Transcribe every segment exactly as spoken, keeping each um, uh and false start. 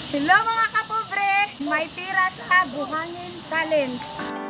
Hello mga kapobre! May tira sa Buhangin Talent.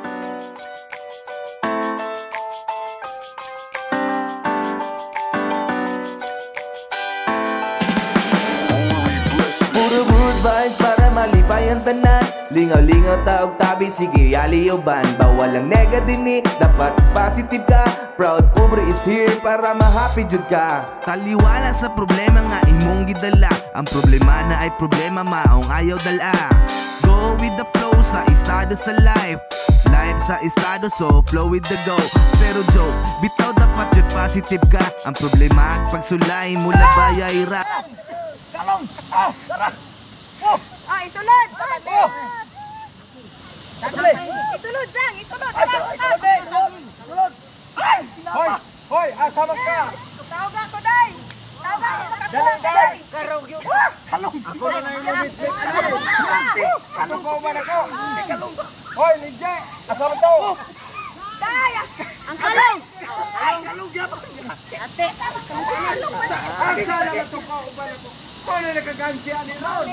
Puro good vibes para malipay ang tanan. Lingaw-lingaw taog tabi, sige aliyoban. Bawal ang nega dini, dapat positive ka. Proud pobre is here para ma-happy jud ka. Taliwala sa problema nga imong gidala. Ang problema na ay problema maong ayaw dala. Go with the flow sa estado sa life. Live sa estado so flow with the go. Pero joke, bitaw dapat jud positive ka. Ang problema pagsulay mula bayay rap. Kalong! Ah! Tara! Oh! Ah, isulod! Oh! Isulod! Isulod lang! Isulod! Ay! Isulod! Isulod! Isulod! Ay! Hoy! Hoy! Asama ka! Tawag ako, Day! Tawag ako! Dali, Day! Karong yun! Kalong! Ako na na yung legit! Kalong ko ba na ko? Kalong! Hoy! Legit! Asama to! Day! Ang kalong! Ay! Kalong! Yabang! Ate! Ang kalong pa na! Ay! Sana na to ka! Uba na ko! Kung na nagkagansya ni Ron!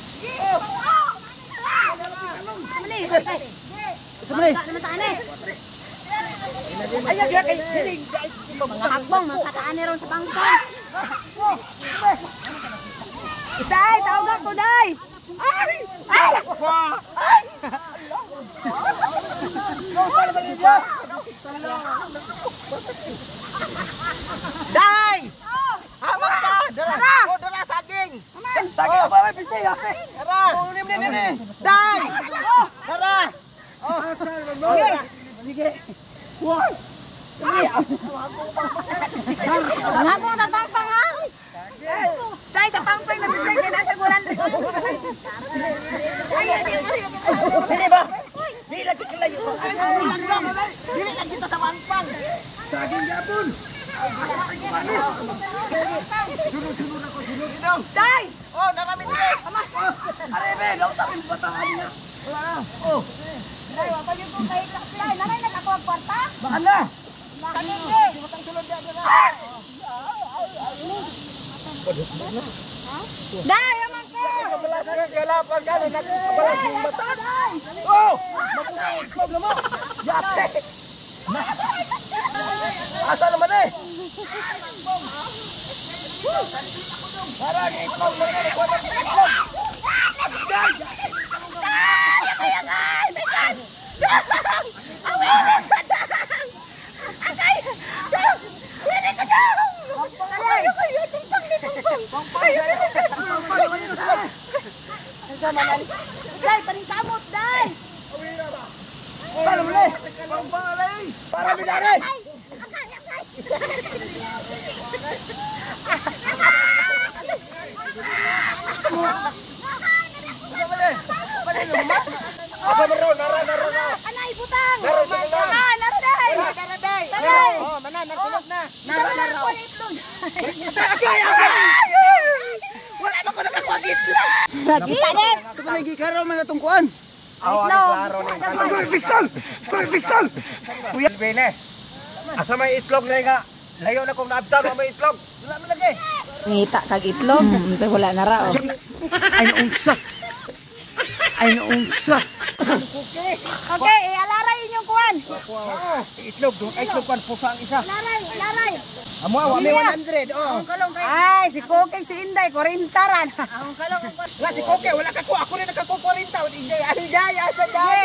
Samali! Samali! Samali! Ayaw kaya kay Hiling! Mga hakbong, mga kataan ni Ron sa bangkong! Day! Tawag ako, Day! Ay! Ay! Ay! Day! Hamang ka! Dara! Oh, dara saging! Saging apa may piste ya? Dara! Day! Dara! Oh, sige. Sige. Wah! Ang hakbong na pangpang, ha? Day, sa pangpang na bisay kaya nasa gulan. Dili ba? Dili lagi kalayo. Ay, dili lagi kita sa manpang. Saging yapon. Sunod-sunod ako, sunod daw. Day! Oh, narami dili. Arebe, daw sa akin batahan niya. Wala na. Oh. Day, wapag yung kong kahit lang sila. Nanay na ako ang kwarta? Baan na? Kanindi! Matang sunod niya dyan. Day, aman ko! Kabalasan ka kalapan ka. Nagkabalas yung mata. Oh! Makuha mo. Yate! Asa naman eh? Parang itlog mo rin. Kuha ng itlog. Guys! Day! Yakay! Yakay! Dang! Ang winig ka, Dang! Akay! Dang! Winig ka, Dang! Ayaw ko yun! Tumpang ni Tumpang! Ayaw ko yun! Day! Paring kamot, Day! Saan naman eh? Pangbalay! Para bidari! Akay! Akay! Asa mo ron? Nara, nara, nara! Anay, butang! Nara, nara, nara! Ah, naraday! Naraday! Naraday! Oh, mana, narkulog na! Nara, Nara, nara! nara! Itlog! Agay, agay! Wala ba ko nakakwagit lang? Kita din! Ito ba nagigikaraw man natong kuan? Itlog! Kuy pistol! Kuy pistol! Kuya! Bene! Asa may itlog na nga? Layo na kong naabtan mo may itlog! Wala mo lagi! Ngita kag itlog, hmm. So wala na ra oh. Ay naungsa! Ay naungsa! Okay, eh, alaray inyong kuwan! Itlog doon, ay itlog kan pusa ang isa. Alaray, alaray! Amo, wala may one hundred, oh. Ay, si Kokeng, si Inday, kurintaran! Wala si Koke, wala ka ko, ako rin nakakukurinta. Inday, Inday, asa day?